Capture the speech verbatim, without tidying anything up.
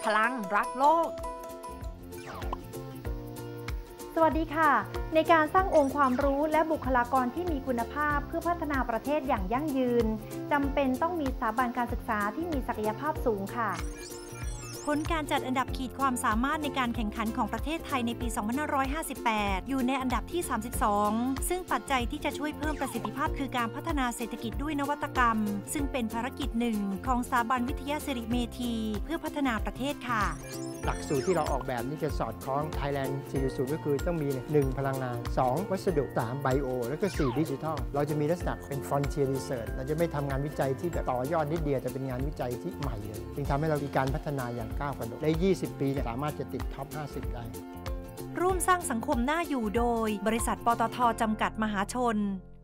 ลังรักโลกสวัสดีค่ะในการสร้างองค์ความรู้และบุคลากรที่มีคุณภาพเพื่อพัฒนาประเทศอย่างยั่งยืนจำเป็นต้องมีสถาบันการศึกษาที่มีศักยภาพสูงค่ะผลการจัดอันดับขีดความสามารถในการแข่งขันของประเทศไทยในปี สองพันห้าร้อยห้าสิบแปด อยู่ในอันดับที่ สามสิบสอง ซึ่งปัจจัยที่จะช่วยเพิ่มประสิทธิภาพคือการพัฒนาเศรษฐกิจด้วยนวัตกรรมซึ่งเป็นภารกิจหนึ่งของสถาบันวิทยาสิริเมธีเพื่อพัฒนาประเทศค่ะหลักสูตรที่เราออกแบบนี่จะสอดคล้อง Thailand สี่จุดศูนย์ ก็คือต้องมี หนึ่ง พลังงาน สอง วัสดุ สาม ไบโอ แล้วก็ สี่ ดิจิทัลเราจะมีลักษณะเป็น Frontier Research เราจะไม่ทำงานวิจัยที่แบบต่อยอดนิดเดียวแต่เป็นงานวิจัยที่ใหม่เลยจึงทำให้เรามีการพัฒนาอย่างก้าวกระโดดในยี่สิบปีสามารถจะติดท็อปห้าสิบได้ร่วมสร้างสังคมน่าอยู่โดยบริษัทปตท.จำกัดมหาชน